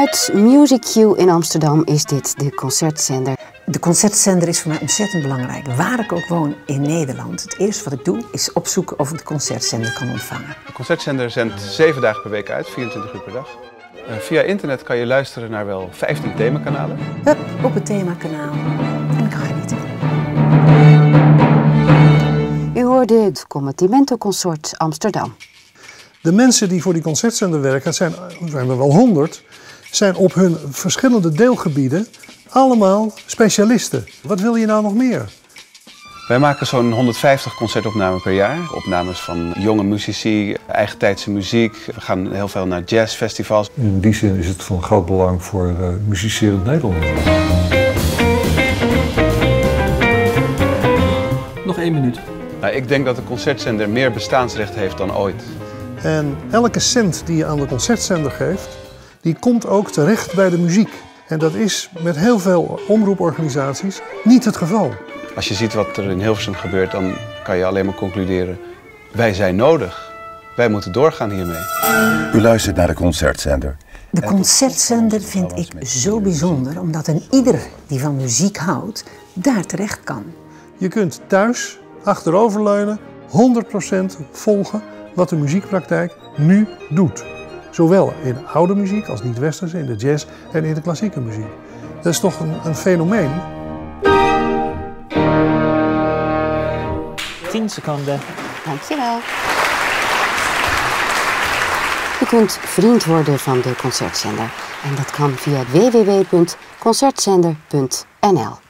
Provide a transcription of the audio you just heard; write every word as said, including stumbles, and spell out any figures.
Vanuit Music Q in Amsterdam is dit de concertzender. De concertzender is voor mij ontzettend belangrijk. Waar ik ook woon in Nederland. Het eerste wat ik doe is opzoeken of ik de concertzender kan ontvangen. De concertzender zendt zeven dagen per week uit, vierentwintig uur per dag. Uh, via internet kan je luisteren naar wel vijftien themakanalen. Hup, op het themakanaal. En ik ga genieten. U hoorde het Combattimento Consort Amsterdam. De mensen die voor die concertzender werken, het zijn, er zijn er wel honderd, zijn op hun verschillende deelgebieden allemaal specialisten. Wat wil je nou nog meer? Wij maken zo'n honderdvijftig concertopnamen per jaar. Opnames van jonge muzici, eigentijdse muziek. We gaan heel veel naar jazzfestivals. In die zin is het van groot belang voor uh, muzicerend Nederland. Nog één minuut. Nou, ik denk dat de concertzender meer bestaansrecht heeft dan ooit. En elke cent die je aan de concertzender geeft, die komt ook terecht bij de muziek. En dat is met heel veel omroeporganisaties niet het geval. Als je ziet wat er in Hilversum gebeurt, dan kan je alleen maar concluderen: wij zijn nodig. Wij moeten doorgaan hiermee. U luistert naar de concertzender. De concertzender vind ik zo bijzonder, omdat een ieder die van muziek houdt, daar terecht kan. Je kunt thuis achteroverleunen, honderd procent volgen wat de muziekpraktijk nu doet. Zowel in oude muziek als niet-westerse, in de jazz en in de klassieke muziek. Dat is toch een, een fenomeen. tien seconden. Dankjewel. U kunt vriend worden van de concertzender. En dat kan via w w w punt concertzender punt n l.